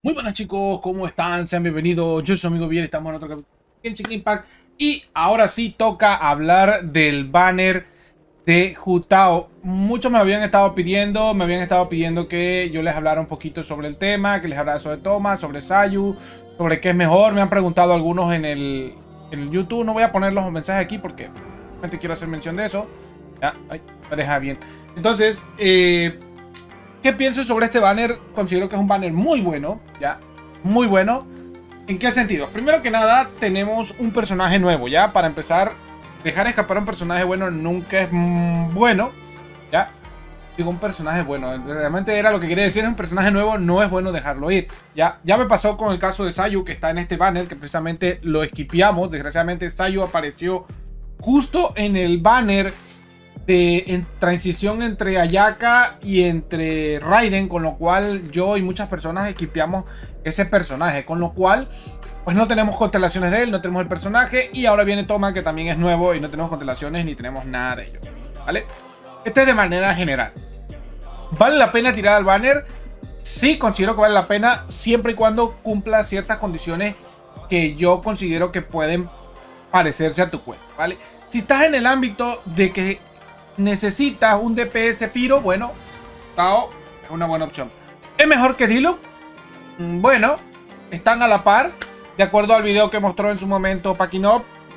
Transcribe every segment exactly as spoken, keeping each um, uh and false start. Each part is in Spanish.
Muy buenas chicos, ¿cómo están? Sean bienvenidos, yo soy su amigo Bien, estamos en otro capítulo de Genshin Impact. Y ahora sí toca hablar del banner de Hu Tao. Muchos me lo habían estado pidiendo, me habían estado pidiendo que yo les hablara un poquito sobre el tema, que les hablara sobre Thomas, sobre Sayu, sobre qué es mejor. Me han preguntado algunos en el, en el YouTube, no voy a poner los mensajes aquí porque realmente quiero hacer mención de eso. Ya, ay, me deja bien. Entonces, eh... ¿qué pienso sobre este banner? Considero que es un banner muy bueno, ya, muy bueno. ¿En qué sentido? Primero que nada, tenemos un personaje nuevo, ya. Para empezar, dejar escapar a un personaje bueno nunca es mm, bueno, ya. Digo, un personaje bueno, realmente era lo que quería decir, un personaje nuevo no es bueno dejarlo ir, ya. Ya me pasó con el caso de Sayu, que está en este banner, que precisamente lo esquipeamos. Desgraciadamente, Sayu apareció justo en el banner de en transición entre Ayaka y entre Raiden, con lo cual yo y muchas personas equipeamos ese personaje, con lo cual pues no tenemos constelaciones de él, no tenemos el personaje, y ahora viene Thomas, que también es nuevo y no tenemos constelaciones ni tenemos nada de ello, ¿vale? Este es de manera general. ¿Vale la pena tirar al banner? Sí, considero que vale la pena siempre y cuando cumpla ciertas condiciones que yo considero que pueden parecerse a tu cuenta, ¿vale? Si estás en el ámbito de que necesitas un D P S piro, bueno, Tao es una buena opción. ¿Es mejor que Diluc? Bueno, están a la par. De acuerdo al video que mostró en su momento Pakinov,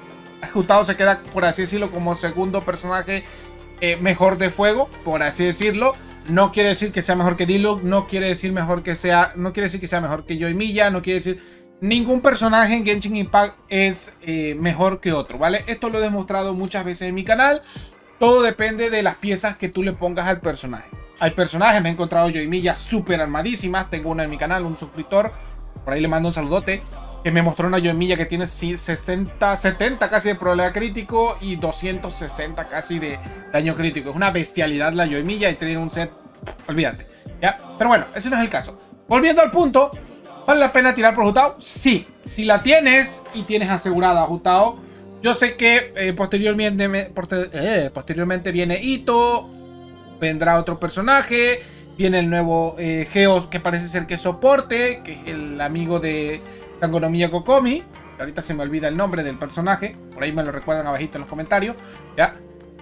Tao se queda, por así decirlo, como segundo personaje eh, mejor de fuego, por así decirlo. No quiere decir que sea mejor que Diluc, no quiere decir mejor que sea, no quiere decir que sea mejor que Yoimiya, no quiere decir ningún personaje en Genshin Impact es eh, mejor que otro, ¿vale? Esto lo he demostrado muchas veces en mi canal. Todo depende de las piezas que tú le pongas al personaje. Hay personajes, me he encontrado Yoimiya súper armadísimas. Tengo una en mi canal, un suscriptor, por ahí le mando un saludote, que me mostró una Yoimiya que tiene sesenta, setenta casi de probabilidad crítico y doscientos sesenta casi de daño crítico. Es una bestialidad la Yoimiya y tener un set, olvídate, ¿ya? Pero bueno, ese no es el caso. Volviendo al punto, ¿vale la pena tirar por Hu Tao? Sí, si la tienes y tienes asegurada a Hu Tao. Yo sé que eh, posteriormente, eh, posteriormente viene Ito, vendrá otro personaje, viene el nuevo eh, Geos, que parece ser que es soporte, que es el amigo de Sangonomiya Kokomi. Ahorita se me olvida el nombre del personaje, por ahí me lo recuerdan abajito en los comentarios, ¿ya?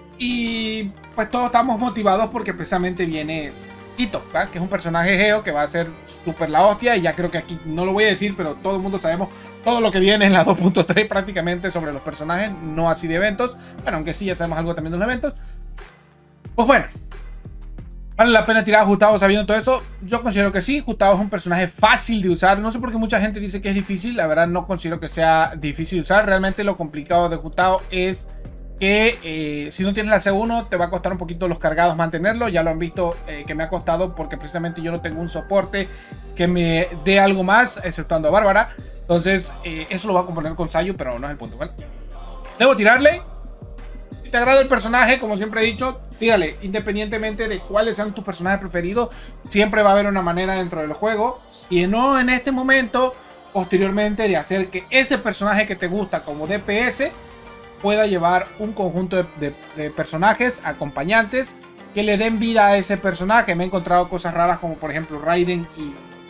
Y pues todos estamos motivados porque precisamente viene Ito, ¿verdad? Que es un personaje Geo que va a ser súper la hostia. Y ya creo que aquí no lo voy a decir, pero todo el mundo sabemos todo lo que viene en la dos punto tres prácticamente sobre los personajes, no así de eventos. Bueno, aunque sí ya sabemos algo también de los eventos. Pues bueno, ¿vale la pena tirar a Hu Tao sabiendo todo eso? Yo considero que sí. Hu Tao es un personaje fácil de usar. No sé por qué mucha gente dice que es difícil. La verdad no considero que sea difícil de usar. Realmente lo complicado de Hu Tao es que eh, si no tienes la C uno te va a costar un poquito los cargados mantenerlo. Ya lo han visto eh, que me ha costado porque precisamente yo no tengo un soporte que me dé algo más, exceptuando a Bárbara. Entonces eh, eso lo va a componer con Sayu, pero no es el punto, ¿vale? Debo tirarle. Si te agrada el personaje, como siempre he dicho, tírale. Independientemente de cuáles sean tus personajes preferidos, siempre va a haber una manera dentro del juego, si no en este momento, posteriormente, de hacer que ese personaje que te gusta como D P S pueda llevar un conjunto de, de, de personajes acompañantes que le den vida a ese personaje. Me he encontrado cosas raras como por ejemplo Raiden y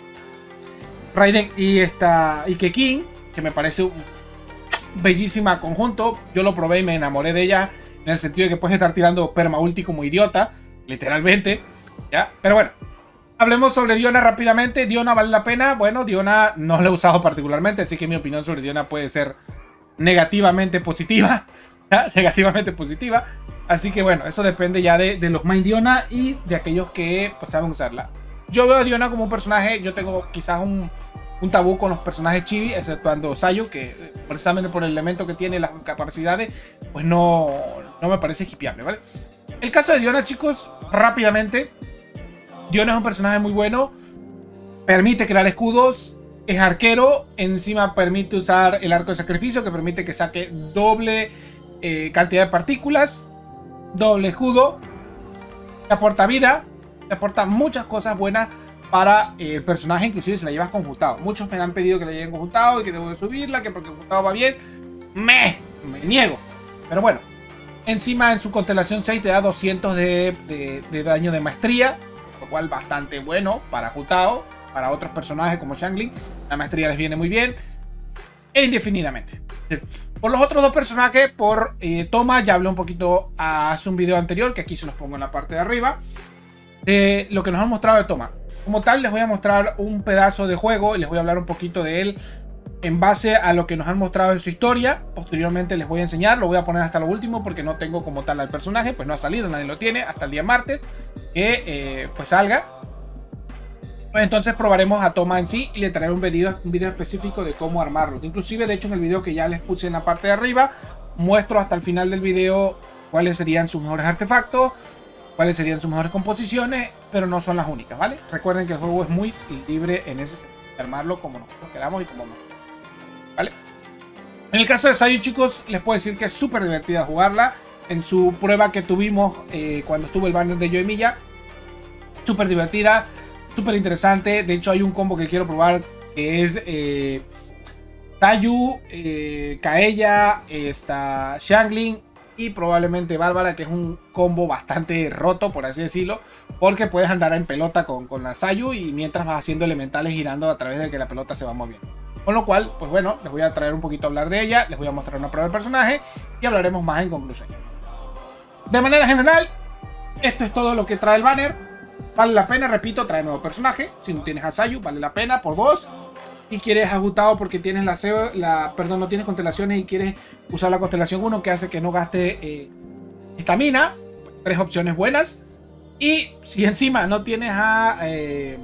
Raiden y esta y Kekin, que me parece un bellísima conjunto. Yo lo probé y me enamoré de ella, en el sentido de que puedes estar tirando perma ulti como idiota, literalmente, ¿ya? Pero bueno, hablemos sobre Diona rápidamente. Diona vale la pena. Bueno, Diona no la he usado particularmente, así que mi opinión sobre Diona puede ser negativamente positiva, ¿ya? Negativamente positiva. Así que bueno, eso depende ya de, de los main Diona y de aquellos que pues, saben usarla. Yo veo a Diona como un personaje, yo tengo quizás un, un tabú con los personajes chibi, exceptuando Sayu, que precisamente por el elemento que tiene, las capacidades, pues no, no me parece hipiable, ¿vale? El caso de Diona, chicos, rápidamente. Diona es un personaje muy bueno, permite crear escudos, es arquero, encima permite usar el arco de sacrificio, que permite que saque doble eh, cantidad de partículas, doble escudo, te aporta vida, te aporta muchas cosas buenas para eh, el personaje, inclusive si la llevas con Hu Tao. Muchos me han pedido que la lleven con Hu Tao y que debo de subirla, que porque Hu Tao va bien. Me, me niego. Pero bueno, encima en su constelación seis te da doscientos de, de, de daño de maestría, lo cual bastante bueno para Hu Tao. para otros personajes como Xiangling. La maestría les viene muy bien. E indefinidamente. Por los otros dos personajes, por eh, Thoma, ya hablé un poquito hace un video anterior, que aquí se los pongo en la parte de arriba, de lo que nos han mostrado de Thoma. Como tal, les voy a mostrar un pedazo de juego y les voy a hablar un poquito de él en base a lo que nos han mostrado en su historia. Posteriormente les voy a enseñar, lo voy a poner hasta lo último porque no tengo como tal al personaje, pues no ha salido, nadie lo tiene, hasta el día martes, que eh, pues salga. Entonces probaremos a Thoma en sí y le traeré un video, un video específico de cómo armarlo. Inclusive, de hecho, en el video que ya les puse en la parte de arriba, muestro hasta el final del video cuáles serían sus mejores artefactos, cuáles serían sus mejores composiciones, pero no son las únicas, ¿vale? Recuerden que el juego es muy libre en ese sentido, de armarlo como nosotros queramos y como nosotros, ¿vale? En el caso de Sayu, chicos, les puedo decir que es súper divertida jugarla. En su prueba que tuvimos eh, cuando estuvo el banner de Yoimiya, súper divertida, súper interesante. De hecho, hay un combo que quiero probar que es eh, Sayu, eh, Kaeya, está Xiangling y probablemente Bárbara, que es un combo bastante roto, por así decirlo, porque puedes andar en pelota con, con la Sayu y mientras vas haciendo elementales girando a través de que la pelota se va moviendo. Con lo cual, pues bueno, les voy a traer un poquito a hablar de ella, les voy a mostrar una prueba del personaje y hablaremos más en conclusión. De manera general, esto es todo lo que trae el banner. Vale la pena, repito, trae nuevo personaje. Si no tienes a Sayu, vale la pena por dos. Si quieres a Hu-Tao porque tienes la, la perdón, no tienes constelaciones y quieres usar la constelación uno, que hace que no gaste estamina, eh, tres opciones buenas. Y si encima no tienes a, eh,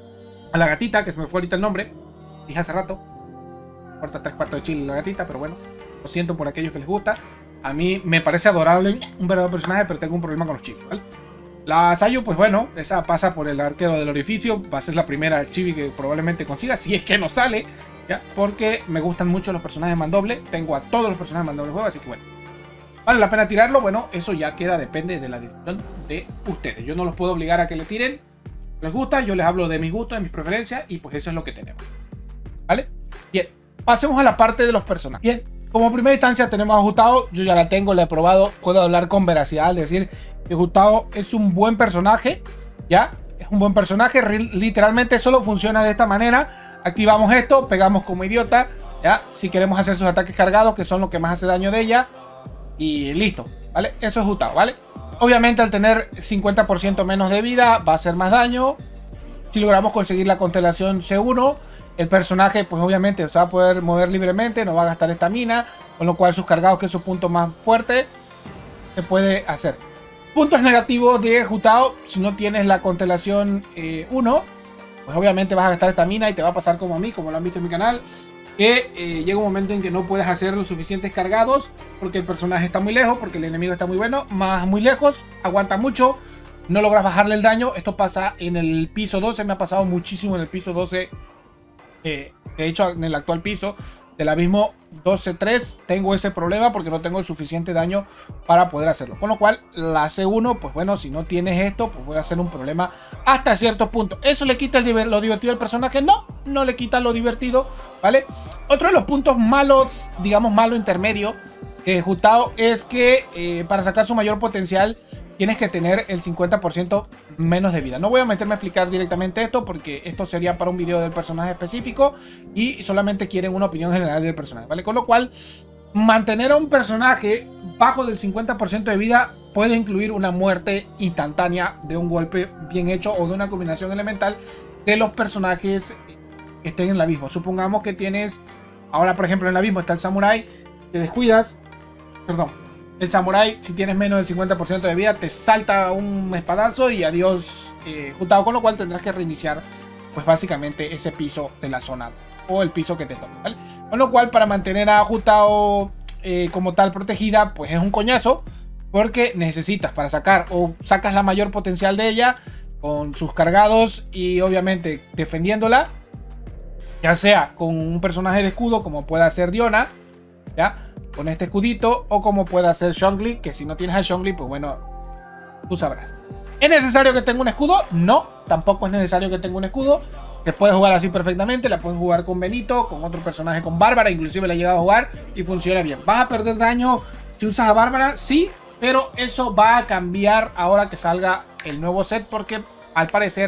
a la gatita, que se me fue ahorita el nombre, dije hace rato, corta tres cuartos de chile la gatita, pero bueno, lo siento por aquellos que les gusta. A mí me parece adorable, un verdadero personaje, pero tengo un problema con los chivis, ¿vale? La Sayu, pues bueno, esa pasa por el arquero del orificio. Va a ser la primera chibi que probablemente consiga, si es que no sale, ¿ya? Porque me gustan mucho los personajes mandoble. Tengo a todos los personajes mandoble del juego, así que bueno, ¿vale la pena tirarlo? Bueno, eso ya queda, depende de la decisión de ustedes. Yo no los puedo obligar a que le tiren. Les gusta, yo les hablo de mis gustos, de mis preferencias, y pues eso es lo que tenemos, ¿vale? Bien, pasemos a la parte de los personajes. Bien, como primera instancia tenemos a Hu-Tao. Yo ya la tengo, la he probado, puedo hablar con veracidad al decir que Hu-Tao es un buen personaje, ¿ya? Es un buen personaje, literalmente solo funciona de esta manera. Activamos esto, pegamos como idiota, ¿ya? Si queremos hacer sus ataques cargados, que son lo que más hace daño de ella, y listo, ¿vale? Eso es Hu-Tao, ¿vale? Obviamente al tener cincuenta por ciento menos de vida va a hacer más daño. Si logramos conseguir la constelación C uno, el personaje pues obviamente se va a poder mover libremente, no va a gastar estamina, con lo cual sus cargados, que es su punto más fuerte, se puede hacer. Puntos negativos de Hu-Tao: si no tienes la constelación eh, uno, pues obviamente vas a gastar estamina y te va a pasar como a mí, como lo han visto en mi canal, que eh, llega un momento en que no puedes hacer los suficientes cargados porque el personaje está muy lejos, porque el enemigo está muy bueno, más muy lejos, aguanta mucho, no logras bajarle el daño. Esto pasa en el piso doce, me ha pasado muchísimo en el piso doce. Eh, de hecho, en el actual piso del abismo doce tres tengo ese problema porque no tengo el suficiente daño para poder hacerlo. Con lo cual, la C uno, pues bueno, si no tienes esto, pues puede ser un problema hasta cierto punto. ¿Eso le quita el, lo divertido al personaje? No, no le quita lo divertido, ¿vale? Otro de los puntos malos, digamos malo intermedio, de Hu-Tao es que eh, para sacar su mayor potencial tienes que tener el cincuenta por ciento menos de vida. No voy a meterme a explicar directamente esto porque esto sería para un video del personaje específico y solamente quieren una opinión general del personaje, ¿vale? Con lo cual, mantener a un personaje bajo del cincuenta por ciento de vida puede incluir una muerte instantánea de un golpe bien hecho o de una combinación elemental de los personajes que estén en el abismo. Supongamos que tienes, ahora por ejemplo en el abismo está el samurái, te descuidas, perdón. El samurái, si tienes menos del cincuenta por ciento de vida, te salta un espadazo y adiós eh, Hu-Tao, con lo cual tendrás que reiniciar pues básicamente ese piso de la zona o el piso que te toque, ¿vale? Con lo cual, para mantener a Hu-Tao eh, como tal protegida, pues es un coñazo, porque necesitas para sacar o sacas la mayor potencial de ella con sus cargados y obviamente defendiéndola, ya sea con un personaje de escudo como pueda ser Diona, ¿ya? Con este escudito, o como pueda ser Xiangling, que si no tienes a Xiangling, pues bueno, tú sabrás. ¿Es necesario que tenga un escudo? No, tampoco es necesario que tenga un escudo. Te puedes jugar así perfectamente, la puedes jugar con Benito, con otro personaje, con Bárbara, inclusive la he llegado a jugar y funciona bien. ¿Vas a perder daño si usas a Bárbara? Sí, pero eso va a cambiar ahora que salga el nuevo set, porque al parecer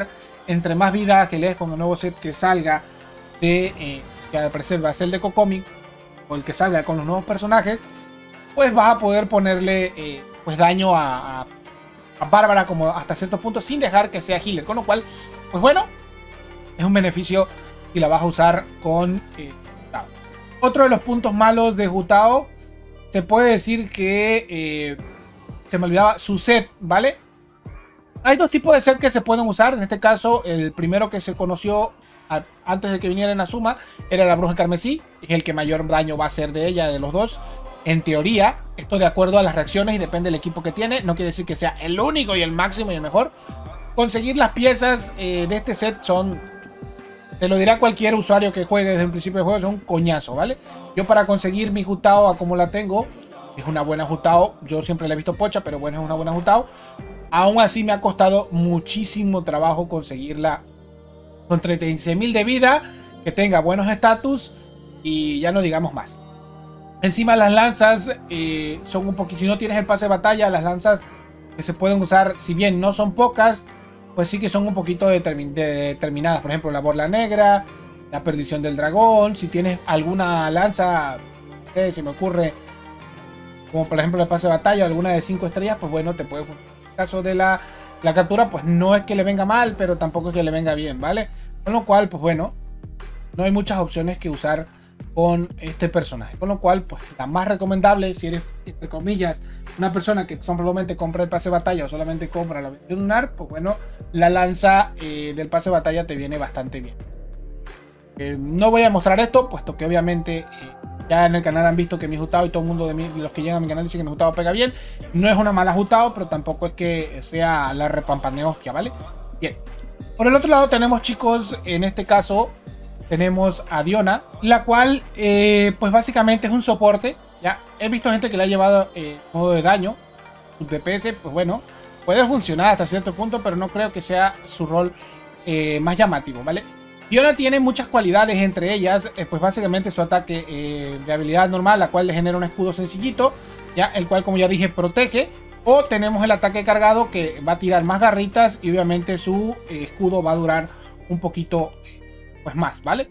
entre más vida que lees con el nuevo set que salga de, eh, que al parecer va a ser el de Kokomi, o el que salga con los nuevos personajes, pues vas a poder ponerle eh, pues daño a, a, a Bárbara como hasta cierto punto sin dejar que sea healer, con lo cual, pues bueno, es un beneficio y la vas a usar con eh, Hu Tao. Otro de los puntos malos de Hu Tao, se puede decir que eh, se me olvidaba su set, ¿vale? Hay dos tipos de set que se pueden usar. En este caso, el primero que se conoció a, antes de que viniera en Azuma era la bruja carmesí. Es el que mayor daño va a hacer de ella, de los dos. En teoría, esto de acuerdo a las reacciones y depende del equipo que tiene. No quiere decir que sea el único y el máximo y el mejor. Conseguir las piezas eh, de este set son... Te lo dirá cualquier usuario que juegue desde el principio del juego, es un coñazo, ¿vale? Yo para conseguir mi Hu Tao a como la tengo, es una buena Hu Tao. Yo siempre la he visto pocha, pero bueno, es una buena Hu Tao. Aún así me ha costado muchísimo trabajo conseguirla con treinta y seis mil de vida, que tenga buenos estatus y ya no digamos más. Encima las lanzas eh, son un poquito... Si no tienes el pase de batalla, las lanzas que se pueden usar, si bien no son pocas, pues sí que son un poquito determin de determinadas. Por ejemplo, la borla negra, la perdición del dragón. Si tienes alguna lanza, eh, se me ocurre, como por ejemplo el pase de batalla, alguna de cinco estrellas, pues bueno, te puede funcionar. En el caso de la, la captura, pues no es que le venga mal, pero tampoco es que le venga bien, ¿vale? Con lo cual, pues bueno, no hay muchas opciones que usar con este personaje. Con lo cual, pues la más recomendable, si eres, entre comillas, una persona que simplemente compra el pase de batalla o solamente compra la versión lunar, pues bueno, la lanza eh, del pase de batalla te viene bastante bien. Eh, no voy a mostrar esto, puesto que obviamente eh, ya en el canal han visto que mi Hu Tao y todo el mundo de, mí, de los que llegan a mi canal dicen que mi Hu Tao pega bien. No es una mala Hu Tao, pero tampoco es que sea la repampane hostia, ¿vale? Bien. Por el otro lado tenemos, chicos, en este caso tenemos a Diona, la cual eh, pues básicamente es un soporte. Ya he visto gente que le ha llevado eh, modo de daño, su D P S, pues bueno, puede funcionar hasta cierto punto, pero no creo que sea su rol eh, más llamativo, ¿vale? Diona tiene muchas cualidades, entre ellas, eh, pues básicamente su ataque eh, de habilidad normal, la cual le genera un escudo sencillito, ya el cual, como ya dije, protege. O tenemos el ataque cargado, que va a tirar más garritas y obviamente su eh, escudo va a durar un poquito pues más, ¿vale?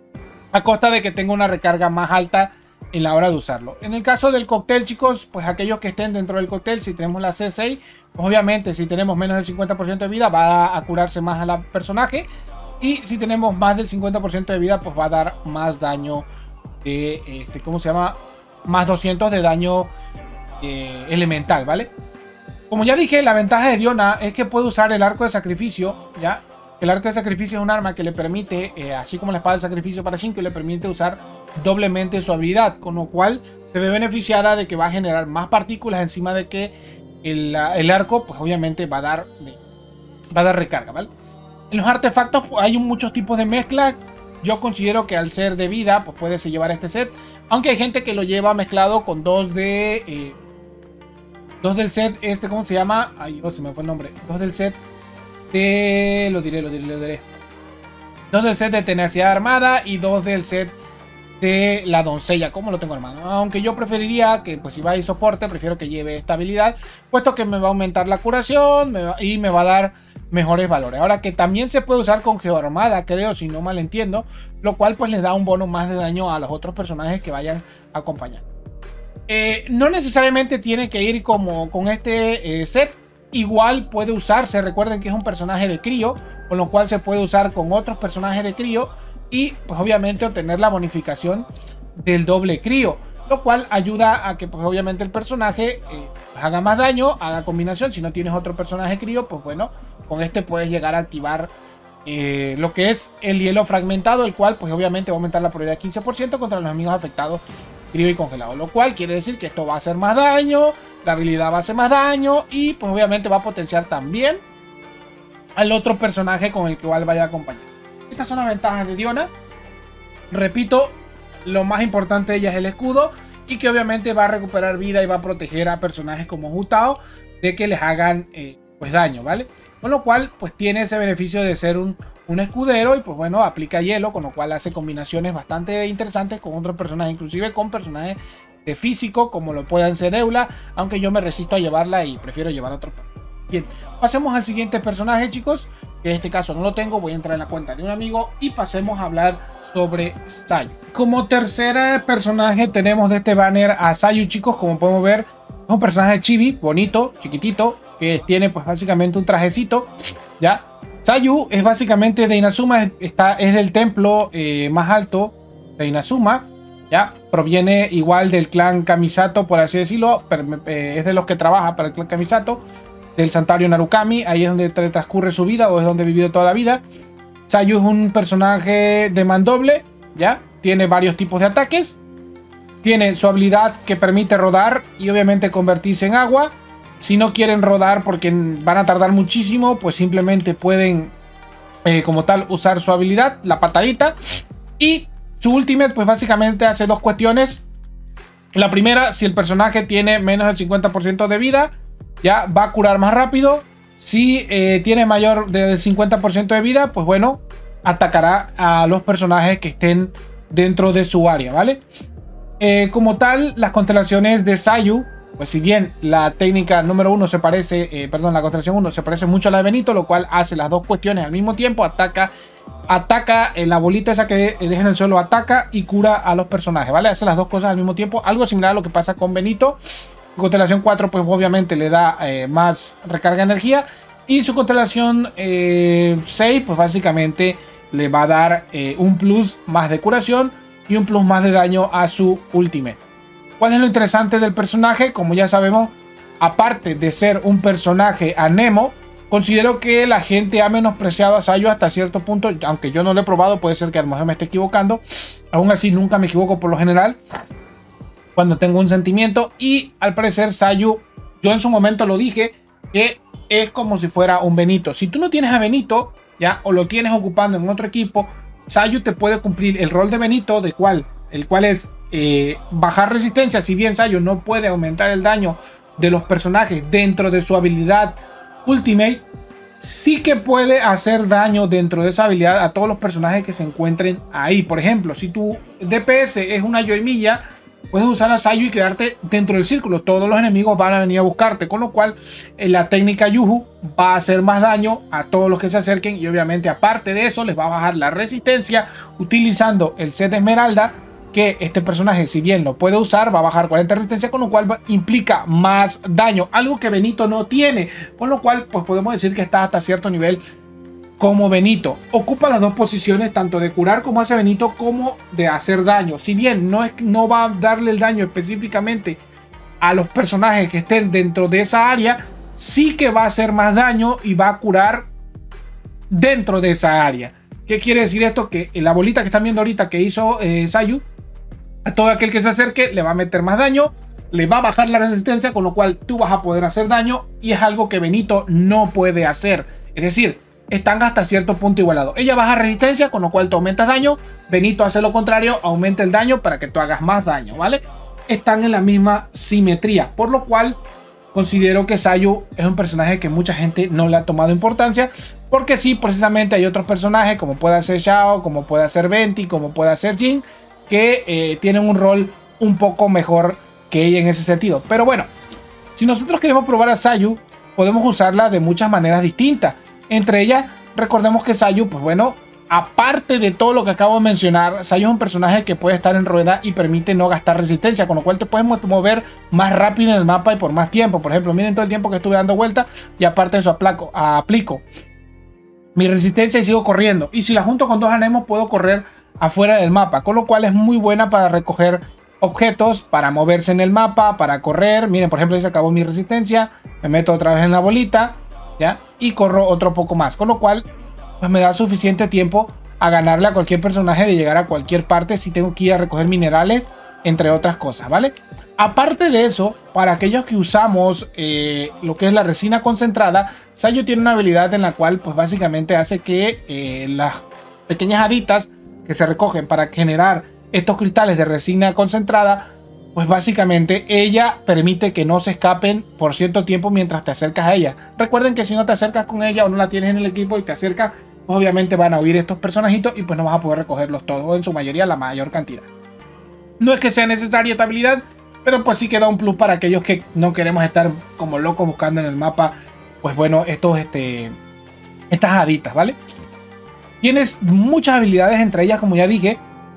A costa de que tenga una recarga más alta en la hora de usarlo. En el caso del cóctel, chicos, pues aquellos que estén dentro del cóctel, si tenemos la C seis, pues obviamente si tenemos menos del cincuenta por ciento de vida va a curarse más al personaje. Y si tenemos más del cincuenta por ciento de vida, pues va a dar más daño de, este, ¿cómo se llama? Más doscientos de daño eh, elemental, ¿vale? Como ya dije, la ventaja de Diona es que puede usar el arco de sacrificio, ¿ya? El arco de sacrificio es un arma que le permite, eh, así como la espada de sacrificio para Shinko, le permite usar doblemente su habilidad, con lo cual se ve beneficiada de que va a generar más partículas encima de que el, el arco, pues obviamente va a dar, va a dar recarga, ¿vale? En los artefactos pues, hay muchos tipos de mezcla. Yo considero que al ser de vida, pues puedes llevar este set, aunque hay gente que lo lleva mezclado con dos de... Eh, dos del set, este, ¿cómo se llama? Ay, oh, se me fue el nombre. Dos del set de... Lo diré, lo diré, lo diré. Dos del set de tenacidad armada y dos del set de la doncella. ¿Cómo lo tengo armado? Aunque yo preferiría que, pues si va a ir soporte, prefiero que lleve esta habilidad, puesto que me va a aumentar la curación me va, y me va a dar mejores valores. Ahora que también se puede usar con geoarmada, creo, si no mal entiendo, lo cual pues le da un bono más de daño a los otros personajes que vayan acompañando. Eh, no necesariamente tiene que ir como con este eh, set. Igual puede usarse, recuerden que es un personaje de crío, con lo cual se puede usar con otros personajes de crío y pues obviamente obtener la bonificación del doble crío, lo cual ayuda a que pues obviamente el personaje eh, haga más daño, haga combinación. Si no tienes otro personaje crío, pues bueno, con este puedes llegar a activar eh, lo que es el hielo fragmentado, el cual pues obviamente va a aumentar la probabilidad de quince por ciento contra los enemigos afectados frío y congelado, lo cual quiere decir que esto va a hacer más daño, la habilidad va a hacer más daño y pues obviamente va a potenciar también al otro personaje con el que igual vaya a acompañar. Estas son las ventajas de Diona. Repito, lo más importante de ella es el escudo y que obviamente va a recuperar vida y va a proteger a personajes como Hu Tao de que les hagan eh, pues daño, ¿vale? Con lo cual pues tiene ese beneficio de ser un, un escudero y pues bueno, aplica hielo, con lo cual hace combinaciones bastante interesantes con otros personajes, inclusive con personajes de físico como lo puedan ser Eula, aunque yo me resisto a llevarla y prefiero llevar a otro. Bien, pasemos al siguiente personaje, chicos. Que en este caso no lo tengo, voy a entrar en la cuenta de un amigo y pasemos a hablar sobre Sayu. Como tercer personaje tenemos de este banner a Sayu, chicos. Como podemos ver, es un personaje chibi, bonito, chiquitito, que tiene pues básicamente un trajecito, ¿ya? Sayu es básicamente de Inazuma, está, es del templo eh, más alto de Inazuma, ¿ya? Proviene igual del clan Kamisato, por así decirlo, pero, eh, es de los que trabaja para el clan Kamisato, del santuario Narukami, ahí es donde transcurre su vida o es donde ha vivido toda la vida. Sayu es un personaje de mandoble, ¿ya? Tiene varios tipos de ataques, tiene su habilidad que permite rodar y obviamente convertirse en agua. Si no quieren rodar porque van a tardar muchísimo, pues simplemente pueden eh, como tal usar su habilidad, la patadita. Y su ultimate pues básicamente hace dos cuestiones. La primera, si el personaje tiene menos del cincuenta por ciento de vida, ya va a curar más rápido. Si eh, tiene mayor del cincuenta por ciento de vida, pues bueno, atacará a los personajes que estén dentro de su área, ¿vale? Eh, como tal, las constelaciones de Sayu, pues si bien la técnica número uno se parece, eh, perdón, la constelación uno se parece mucho a la de Benito, lo cual hace las dos cuestiones al mismo tiempo, ataca, ataca en la bolita esa que deja en el suelo, ataca y cura a los personajes, ¿vale? Hace las dos cosas al mismo tiempo, algo similar a lo que pasa con Benito. Constelación cuatro pues obviamente le da eh, más recarga de energía, y su constelación eh, seis pues básicamente le va a dar eh, un plus más de curación y un plus más de daño a su ultimate. ¿Cuál es lo interesante del personaje? Como ya sabemos, aparte de ser un personaje anemo, considero que la gente ha menospreciado a Sayu hasta cierto punto, aunque yo no lo he probado, puede ser que a lo mejor me esté equivocando. Aún así nunca me equivoco por lo general cuando tengo un sentimiento, y al parecer Sayu, yo en su momento lo dije, que es como si fuera un Benito. Si tú no tienes a Benito, ya, o lo tienes ocupando en otro equipo, Sayu te puede cumplir el rol de Benito, de cual, el cual es eh, bajar resistencia. Si bien Sayu no puede aumentar el daño de los personajes dentro de su habilidad Ultimate, sí que puede hacer daño dentro de esa habilidad a todos los personajes que se encuentren ahí. Por ejemplo, si tu D P S es una Yoimiya, puedes usar a Sayu y quedarte dentro del círculo. Todos los enemigos van a venir a buscarte, con lo cual en la técnica Yuhu va a hacer más daño a todos los que se acerquen, y obviamente aparte de eso les va a bajar la resistencia utilizando el set de Esmeralda, que este personaje, si bien lo puede usar, va a bajar cuarenta de resistencia, con lo cual va, implica más daño, algo que Benito no tiene, con lo cual pues podemos decir que está hasta cierto nivel como Benito. Ocupa las dos posiciones, tanto de curar como hace Benito, como de hacer daño. Si bien no, es, no va a darle el daño específicamente a los personajes que estén dentro de esa área, sí que va a hacer más daño y va a curar dentro de esa área. ¿Qué quiere decir esto? Que la bolita que están viendo ahorita que hizo eh, Sayu, a todo aquel que se acerque le va a meter más daño, le va a bajar la resistencia, con lo cual tú vas a poder hacer daño, y es algo que Benito no puede hacer. Es decir, están hasta cierto punto igualados. Ella baja resistencia, con lo cual tú aumentas daño. Benito hace lo contrario, aumenta el daño para que tú hagas más daño, ¿vale? Están en la misma simetría, por lo cual considero que Sayu es un personaje que mucha gente no le ha tomado importancia, porque sí, precisamente hay otros personajes, como puede ser Xiao, como puede ser Venti, como puede ser Jin, que eh, tienen un rol un poco mejor que ella en ese sentido. Pero bueno, si nosotros queremos probar a Sayu, podemos usarla de muchas maneras distintas. Entre ellas, recordemos que Sayu, pues bueno, aparte de todo lo que acabo de mencionar, Sayu es un personaje que puede estar en rueda y permite no gastar resistencia, con lo cual te puedes mover más rápido en el mapa y por más tiempo. Por ejemplo, miren todo el tiempo que estuve dando vueltas, y aparte de eso aplaco, aplico mi resistencia y sigo corriendo. Y si la junto con dos anemos, puedo correr afuera del mapa, con lo cual es muy buena para recoger objetos, para moverse en el mapa, para correr. Miren, por ejemplo, ahí se acabó mi resistencia, me meto otra vez en la bolita, ¿ya? Y corro otro poco más, con lo cual pues me da suficiente tiempo a ganarle a cualquier personaje, de llegar a cualquier parte si tengo que ir a recoger minerales, entre otras cosas, ¿vale? Aparte de eso, para aquellos que usamos eh, lo que es la resina concentrada, Sayu tiene una habilidad en la cual pues básicamente hace que eh, las pequeñas haditas que se recogen para generar estos cristales de resina concentrada, pues básicamente ella permite que no se escapen por cierto tiempo mientras te acercas a ella. Recuerden que si no te acercas con ella o no la tienes en el equipo y te acercas, pues obviamente van a huir estos personajitos y pues no vas a poder recogerlos todos, o en su mayoría la mayor cantidad. No es que sea necesaria esta habilidad, pero pues sí que da un plus para aquellos que no queremos estar como locos buscando en el mapa pues bueno, estos, este, estas haditas, ¿vale? Tienes muchas habilidades, entre ellas, como ya dije,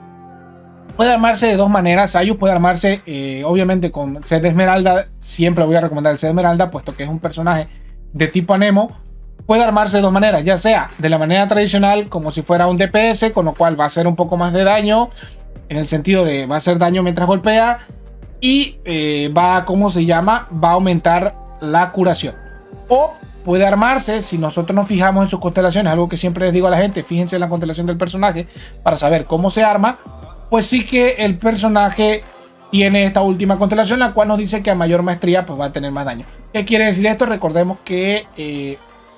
puede armarse de dos maneras. Sayu puede armarse, eh, obviamente, con Sed de Esmeralda. Siempre voy a recomendar el Sed de Esmeralda, puesto que es un personaje de tipo Anemo. Puede armarse de dos maneras, ya sea de la manera tradicional, como si fuera un D P S, con lo cual va a hacer un poco más de daño, en el sentido de va a hacer daño mientras golpea, y eh, va, ¿cómo se llama? Va a aumentar la curación. O puede armarse, si nosotros nos fijamos en sus constelaciones, algo que siempre les digo a la gente, fíjense en la constelación del personaje para saber cómo se arma, pues sí que el personaje tiene esta última constelación, la cual nos dice que a mayor maestría pues va a tener más daño. ¿Qué quiere decir esto? Recordemos que eh,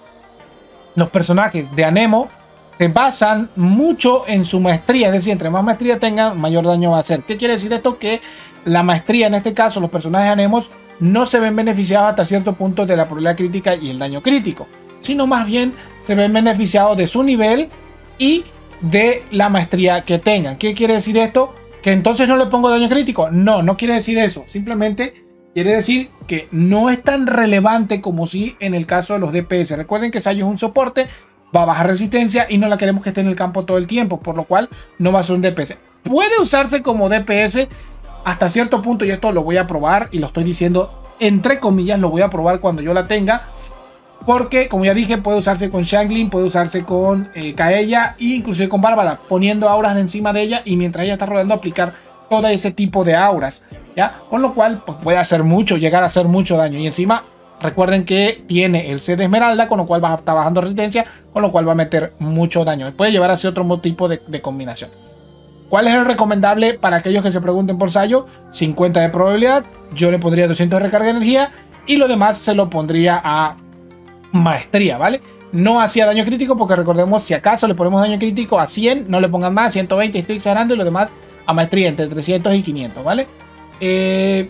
los personajes de Anemo se basan mucho en su maestría, es decir, entre más maestría tengan, mayor daño va a hacer. ¿Qué quiere decir esto? Que la maestría, en este caso, los personajes de Anemos no se ven beneficiados hasta cierto punto de la probabilidad crítica y el daño crítico, sino más bien se ven beneficiados de su nivel y de la maestría que tengan. ¿Qué quiere decir esto? ¿Que entonces no le pongo daño crítico? No, no quiere decir eso. Simplemente quiere decir que no es tan relevante como si en el caso de los D P S. Recuerden que Sayu es un soporte, va a bajar resistencia y no la queremos que esté en el campo todo el tiempo, por lo cual no va a ser un D P S. Puede usarse como D P S hasta cierto punto, y esto lo voy a probar y lo estoy diciendo entre comillas, lo voy a probar cuando yo la tenga, porque como ya dije, puede usarse con Xiangling, puede usarse con eh, Kaeya e inclusive con Bárbara, poniendo auras de encima de ella y mientras ella está rodeando aplicar todo ese tipo de auras, ¿ya? Con lo cual pues, puede hacer mucho, llegar a hacer mucho daño. Y encima recuerden que tiene el Sed de Esmeralda, con lo cual va a estar bajando resistencia, con lo cual va a meter mucho daño. Puede llevar a otro tipo de, de combinación. ¿Cuál es el recomendable para aquellos que se pregunten por Sayu? cincuenta de probabilidad, yo le pondría doscientos de recarga de energía y lo demás se lo pondría a maestría, ¿vale? No hacía daño crítico porque recordemos, si acaso le ponemos daño crítico a cien, no le pongan más, ciento veinte, estoy exagerando, y lo demás a maestría entre trescientos y quinientos, ¿vale? Eh,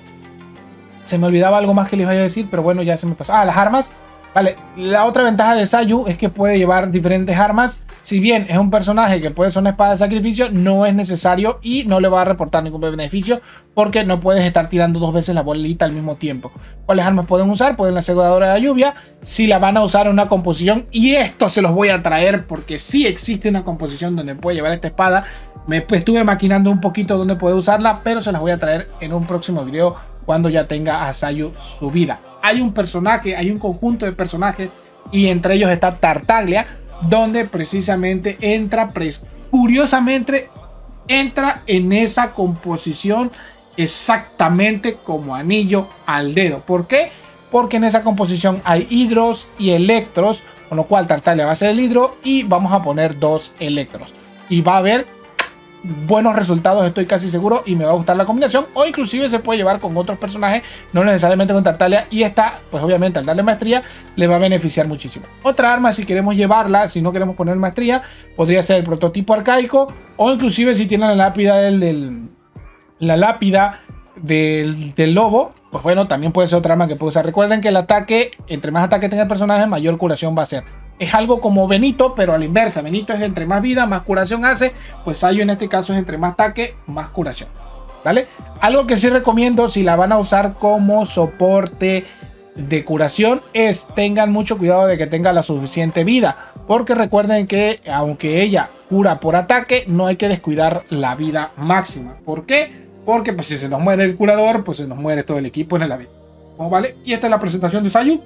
se me olvidaba algo más que les iba a decir, pero bueno, ya se me pasó. Ah, las armas. Vale, la otra ventaja de Sayu es que puede llevar diferentes armas. Si bien es un personaje que puede ser una espada de sacrificio, no es necesario y no le va a reportar ningún beneficio porque no puedes estar tirando dos veces la bolita al mismo tiempo. ¿Cuáles armas pueden usar? Pueden la aseguradora de la lluvia, si la van a usar en una composición, y esto se los voy a traer porque sí existe una composición donde puede llevar esta espada. Me estuve maquinando un poquito donde puede usarla, pero se las voy a traer en un próximo video cuando ya tenga a Sayu subida. Hay un personaje, hay un conjunto de personajes y entre ellos está Tartaglia, donde precisamente entra, curiosamente, entra en esa composición exactamente como anillo al dedo. ¿Por qué? Porque en esa composición hay hidros y electros, con lo cual Tartaglia va a ser el hidro y vamos a poner dos electros. Y va a haber buenos resultados, estoy casi seguro, y me va a gustar la combinación. O inclusive se puede llevar con otros personajes, no necesariamente con Tartaglia, y esta pues obviamente al darle maestría le va a beneficiar muchísimo. Otra arma, si queremos llevarla, si no queremos poner maestría, podría ser el prototipo arcaico, o inclusive si tiene la lápida del, del la lápida del, del lobo, pues bueno, también puede ser otra arma que puede usar. Recuerden que el ataque, entre más ataque tenga el personaje, mayor curación va a ser. Es algo como Benito, pero a la inversa. Benito es entre más vida, más curación hace. Pues Sayu en este caso es entre más ataque, más curación, ¿vale? Algo que sí recomiendo si la van a usar como soporte de curación es tengan mucho cuidado de que tenga la suficiente vida. Porque recuerden que aunque ella cura por ataque, no hay que descuidar la vida máxima. ¿Por qué? Porque pues si se nos muere el curador, pues se nos muere todo el equipo en la vida, ¿vale? Y esta es la presentación de Sayu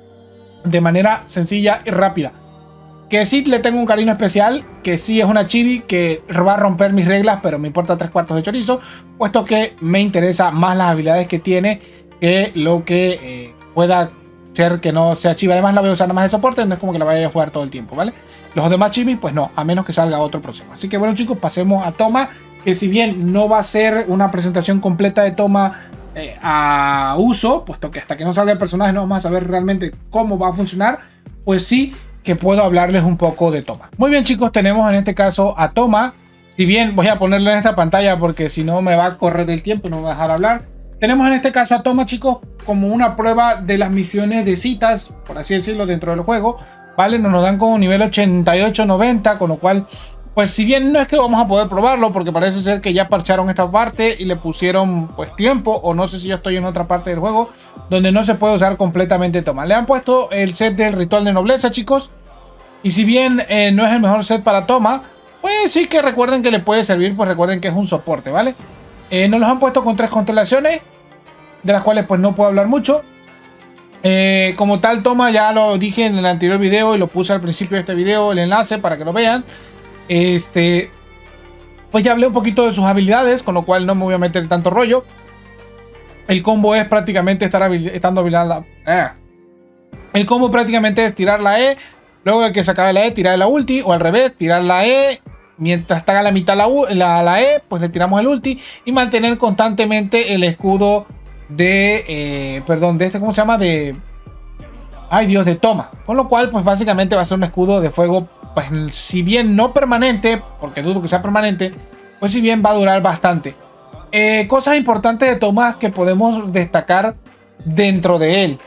de manera sencilla y rápida. Que sí le tengo un cariño especial, que sí es una chibi que va a romper mis reglas, pero me importa tres cuartos de chorizo, puesto que me interesa más las habilidades que tiene que lo que eh, pueda ser que no sea chibi. Además la voy a usar nada más de soporte, no es como que la vaya a jugar todo el tiempo, ¿vale? Los demás chibis, pues no, a menos que salga otro próximo. Así que bueno chicos, pasemos a Toma, que si bien no va a ser una presentación completa de Toma Eh, a uso, puesto que hasta que no salga el personaje no vamos a saber realmente cómo va a funcionar, pues sí que puedo hablarles un poco de Toma. Muy bien chicos, tenemos en este caso a Toma. Si bien voy a ponerlo en esta pantalla porque si no me va a correr el tiempo y no me va a dejar hablar. Tenemos en este caso a Toma chicos como una prueba de las misiones de citas, por así decirlo, dentro del juego, ¿vale? Nos lo dan como nivel ochenta y ocho noventa, con lo cual pues si bien no es que vamos a poder probarlo, porque parece ser que ya parcharon esta parte y le pusieron pues tiempo, o no sé si yo estoy en otra parte del juego donde no se puede usar completamente Toma. Le han puesto el set del ritual de nobleza, chicos, y si bien eh, no es el mejor set para Toma, pues sí que recuerden que le puede servir, pues recuerden que es un soporte, ¿vale? Eh, nos los han puesto con tres constelaciones, de las cuales pues no puedo hablar mucho. Eh, como tal, Toma, ya lo dije en el anterior video y lo puse al principio de este video, el enlace para que lo vean. Este, pues ya hablé un poquito de sus habilidades, con lo cual no me voy a meter tanto rollo. El combo es prácticamente estar habil estando habilitada. Eh. El combo prácticamente es tirar la E, luego de que se acabe la E, tirar la ulti, o al revés, tirar la E. Mientras está a la mitad la, U, la, la E, pues le tiramos el ulti y mantener constantemente el escudo de, eh, perdón, de este, ¿cómo se llama? De, ay Dios, de Toma. Con lo cual, pues básicamente va a ser un escudo de fuego, pues si bien no permanente, porque dudo que sea permanente, pues si bien va a durar bastante. Eh, cosas importantes de Toma que podemos destacar dentro de él.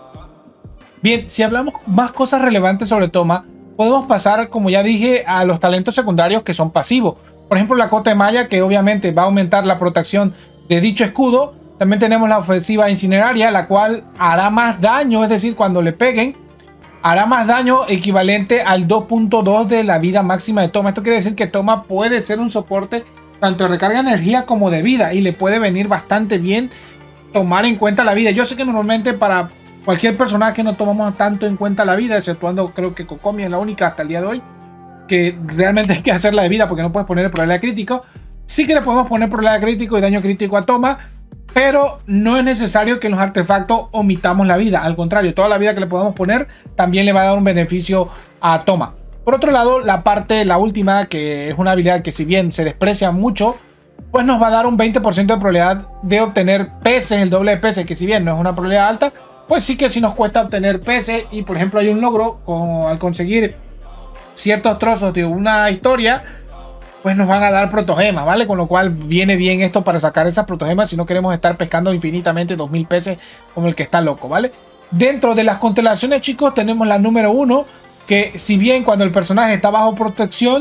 Bien, si hablamos más cosas relevantes sobre Toma, podemos pasar, como ya dije, a los talentos secundarios que son pasivos. Por ejemplo, la cota de malla, que obviamente va a aumentar la protección de dicho escudo. También tenemos la ofensiva incineraria, la cual hará más daño, es decir, cuando le peguen, hará más daño equivalente al dos punto dos de la vida máxima de Toma. Esto quiere decir que Toma puede ser un soporte tanto de recarga de energía como de vida, y le puede venir bastante bien tomar en cuenta la vida. Yo sé que normalmente para cualquier personaje no tomamos tanto en cuenta la vida, exceptuando creo que Kokomi es la única hasta el día de hoy que realmente hay que hacerla de vida porque no puedes poner el probabilidad crítico. Sí que le podemos poner probabilidad crítico y daño crítico a Toma, pero no es necesario que en los artefactos omitamos la vida. Al contrario, toda la vida que le podamos poner también le va a dar un beneficio a Toma. Por otro lado, la parte, la última, que es una habilidad que si bien se desprecia mucho, pues nos va a dar un veinte por ciento de probabilidad de obtener peces, el doble de peces, que si bien no es una probabilidad alta, pues sí que sí nos cuesta obtener peces. Y por ejemplo hay un logro con, al conseguir ciertos trozos de una historia, pues nos van a dar protogemas, ¿vale? Con lo cual viene bien esto para sacar esas protogemas si no queremos estar pescando infinitamente dos mil peces como el que está loco, ¿vale? Dentro de las constelaciones, chicos, tenemos la número uno, que si bien cuando el personaje está bajo protección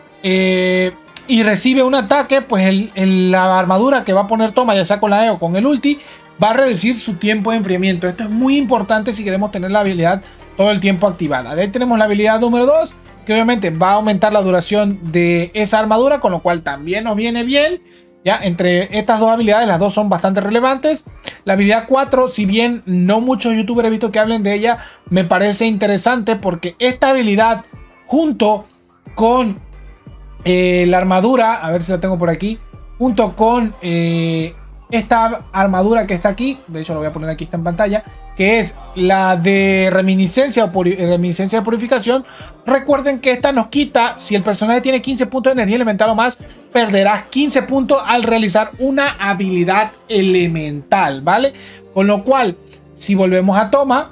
eh, y recibe un ataque, pues el, el, la armadura que va a poner Toma, ya sea con la E o con el ulti, va a reducir su tiempo de enfriamiento. Esto es muy importante si queremos tener la habilidad todo el tiempo activada. De ahí tenemos la habilidad número dos, que obviamente va a aumentar la duración de esa armadura, con lo cual también nos viene bien. Ya, entre estas dos habilidades, las dos son bastante relevantes. La habilidad cuatro, si bien no muchos youtubers he visto que hablen de ella, me parece interesante porque esta habilidad, junto con eh, la armadura, a ver si la tengo por aquí, junto con eh, esta armadura que está aquí, de hecho lo voy a poner aquí, está en pantalla, que es la de reminiscencia o puri reminiscencia de purificación. Recuerden que esta nos quita, si el personaje tiene quince puntos de energía elemental o más, perderás quince puntos al realizar una habilidad elemental, ¿vale? Con lo cual, si volvemos a Toma,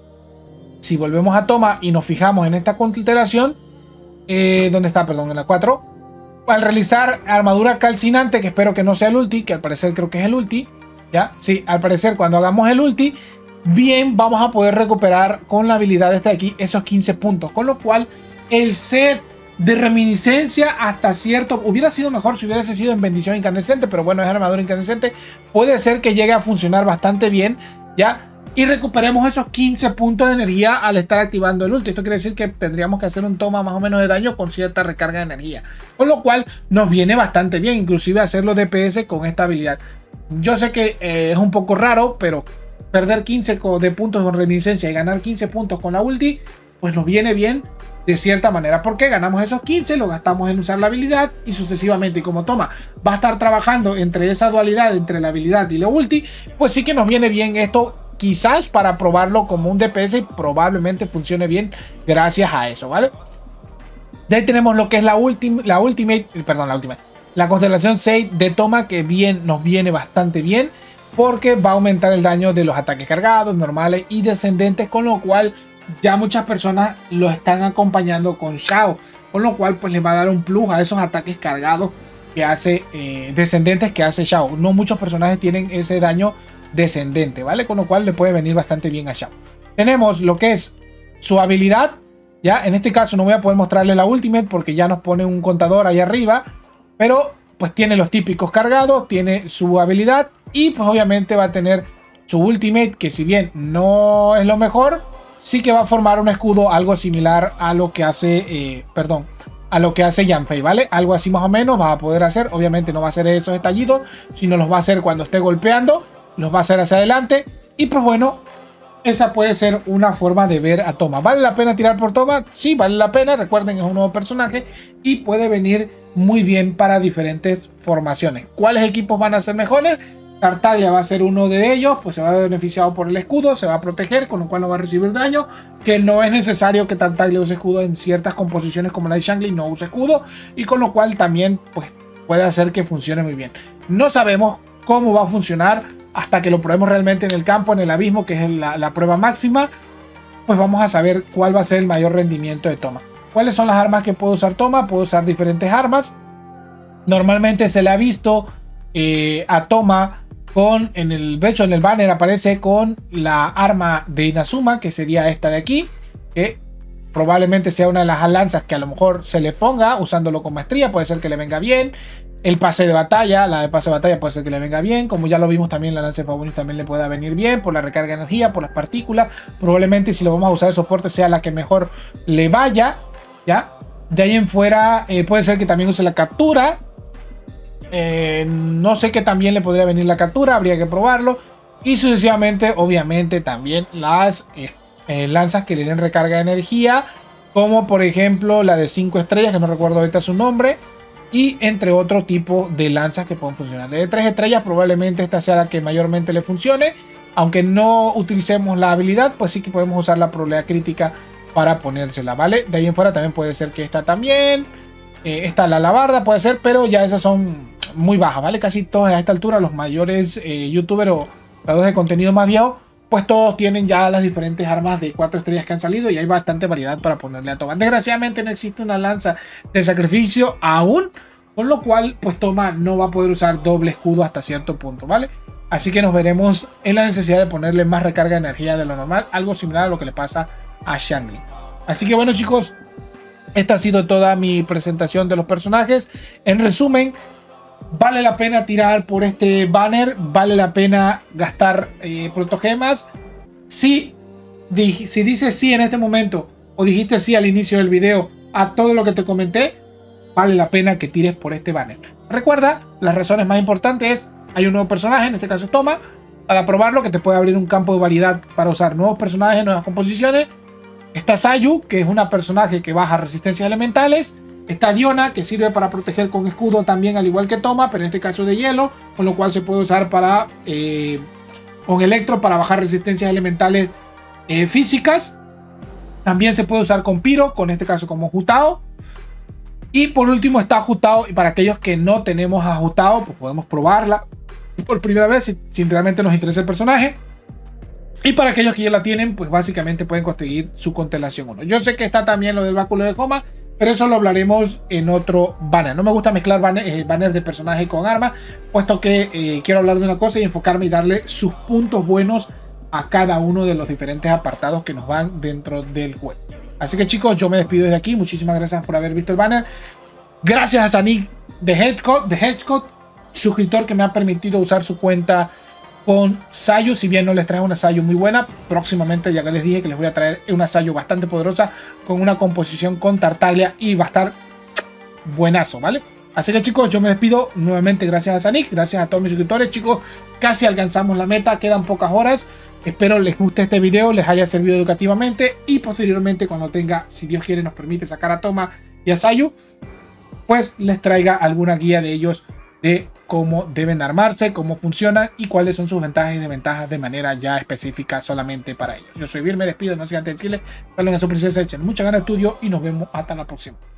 si volvemos a Toma y nos fijamos en esta constelación, eh, ¿dónde está? Perdón, en la cuatro. Al realizar armadura calcinante, que espero que no sea el ulti, que al parecer creo que es el ulti, ¿ya? Sí, al parecer cuando hagamos el ulti, bien vamos a poder recuperar con la habilidad esta de aquí esos quince puntos, con lo cual el set de reminiscencia hasta cierto hubiera sido mejor si hubiese sido en bendición incandescente, pero bueno, es armadura incandescente, puede ser que llegue a funcionar bastante bien, ¿ya? Y recuperemos esos quince puntos de energía al estar activando el ulti. Esto quiere decir que tendríamos que hacer un toma más o menos de daño con cierta recarga de energía, con lo cual nos viene bastante bien, inclusive hacerlo D P S con esta habilidad. Yo sé que eh, es un poco raro, pero perder quince de puntos con reminiscencia y ganar quince puntos con la ulti, pues nos viene bien de cierta manera, porque ganamos esos quince, lo gastamos en usar la habilidad y sucesivamente. Y como Toma va a estar trabajando entre esa dualidad entre la habilidad y la ulti, pues sí que nos viene bien esto, quizás para probarlo como un D P S, y probablemente funcione bien gracias a eso, ¿vale? De ahí tenemos lo que es la, ultim la ultimate, perdón, la última, la constelación seis de Toma, que bien nos viene bastante bien, porque va a aumentar el daño de los ataques cargados, normales y descendentes, con lo cual ya muchas personas lo están acompañando con Xiao, con lo cual pues le va a dar un plus a esos ataques cargados que hace, eh, descendentes que hace Xiao. No muchos personajes tienen ese daño descendente, ¿vale? Con lo cual le puede venir bastante bien a Xiao. Tenemos lo que es su habilidad, Ya, en este caso no voy a poder mostrarle la ultimate porque ya nos pone un contador ahí arriba. Pero pues tiene los típicos cargados, tiene su habilidad y pues obviamente va a tener su ultimate, que si bien no es lo mejor, sí que va a formar un escudo algo similar a lo que hace, eh, perdón, a lo que hace Yanfei, ¿vale? Algo así más o menos va a poder hacer. Obviamente no va a hacer esos estallidos, sino los va a hacer cuando esté golpeando, los va a hacer hacia adelante. Y pues bueno, esa puede ser una forma de ver a Toma. ¿Vale la pena tirar por Toma? Sí, vale la pena. Recuerden, es un nuevo personaje y puede venir muy bien para diferentes formaciones. ¿Cuáles equipos van a ser mejores? Tartaglia va a ser uno de ellos, pues se va a ver beneficiado por el escudo, se va a proteger, con lo cual no va a recibir daño, que no es necesario que Tartaglia use escudo en ciertas composiciones como la de Shangli, no use escudo, y con lo cual también pues puede hacer que funcione muy bien. No sabemos cómo va a funcionar hasta que lo probemos realmente en el campo, en el abismo, que es la, la prueba máxima, pues vamos a saber cuál va a ser el mayor rendimiento de Toma. ¿Cuáles son las armas que puede usar Toma? Puede usar diferentes armas. Normalmente se le ha visto eh, a Toma con, en el, de hecho en el banner aparece con la arma de Inazuma, que sería esta de aquí, que probablemente sea una de las lanzas que a lo mejor se le ponga, usándolo con maestría, puede ser que le venga bien. El pase de batalla, la de pase de batalla puede ser que le venga bien, como ya lo vimos también la lanza de Fabulous también le pueda venir bien, por la recarga de energía, por las partículas, probablemente si lo vamos a usar de soporte sea la que mejor le vaya, ¿ya? De ahí en fuera eh, puede ser que también use la captura. Eh, no sé qué también le podría venir la captura, habría que probarlo. Y sucesivamente, obviamente, también las eh, eh, lanzas que le den recarga de energía, como por ejemplo la de cinco estrellas, que no recuerdo ahorita su nombre, y entre otro tipo de lanzas que pueden funcionar. De tres estrellas, probablemente esta sea la que mayormente le funcione, aunque no utilicemos la habilidad, pues sí que podemos usar la probabilidad crítica para ponérsela, ¿vale? De ahí en fuera también puede ser que esta también. Eh, esta la alabarda puede ser, pero ya esas son muy bajas, ¿vale? Casi todos a esta altura, los mayores eh, youtubers o creadores de contenido más viejos, pues todos tienen ya las diferentes armas de cuatro estrellas que han salido y hay bastante variedad para ponerle a Toma. Desgraciadamente no existe una lanza de sacrificio aún, con lo cual pues Toma no va a poder usar doble escudo hasta cierto punto, ¿vale? Así que nos veremos en la necesidad de ponerle más recarga de energía de lo normal, algo similar a lo que le pasa a Shangli. Así que bueno, chicos, esta ha sido toda mi presentación de los personajes. En resumen, vale la pena tirar por este banner, vale la pena gastar eh, protogemas. Si, si dices sí en este momento o dijiste sí al inicio del video a todo lo que te comenté, vale la pena que tires por este banner. Recuerda, las razones más importantes es, hay un nuevo personaje, en este caso Toma, para probarlo, que te puede abrir un campo de variedad para usar nuevos personajes, nuevas composiciones. Está Sayu, que es una personaje que baja resistencias elementales. Está Diona, que sirve para proteger con escudo también, al igual que Toma, pero en este caso de hielo, con lo cual se puede usar para eh, con Electro para bajar resistencias elementales eh, físicas. También se puede usar con Pyro, con este caso como Jutao. Y por último está Jutao, y para aquellos que no tenemos a Jutao, pues podemos probarla por primera vez si, si realmente nos interesa el personaje. Y para aquellos que ya la tienen, pues básicamente pueden conseguir su constelación uno. Yo sé que está también lo del báculo de Homa, pero eso lo hablaremos en otro banner. No me gusta mezclar banner, eh, banners de personaje con armas, puesto que eh, quiero hablar de una cosa y enfocarme y darle sus puntos buenos a cada uno de los diferentes apartados que nos van dentro del juego. Así que chicos, yo me despido desde aquí. Muchísimas gracias por haber visto el banner. Gracias a Sanic de Hedgehog, de Hedgehog, suscriptor que me ha permitido usar su cuenta con Sayu. Si bien no les traje una Sayu muy buena, próximamente ya que les dije que les voy a traer una Sayu bastante poderosa con una composición con Tartaglia y va a estar buenazo, ¿vale? Así que chicos, yo me despido nuevamente. Gracias a Sanic, gracias a todos mis suscriptores. Chicos, casi alcanzamos la meta, quedan pocas horas. Espero les guste este video, les haya servido educativamente y posteriormente cuando tenga, si Dios quiere, nos permite sacar a Toma y a Sayu, pues les traiga alguna guía de ellos de cómo deben armarse, cómo funcionan y cuáles son sus ventajas y desventajas de manera ya específica solamente para ellos. Yo soy Vir, me despido, no sé antes de decirles, saludos a su princesa, echen mucha ganas de estudio y nos vemos hasta la próxima.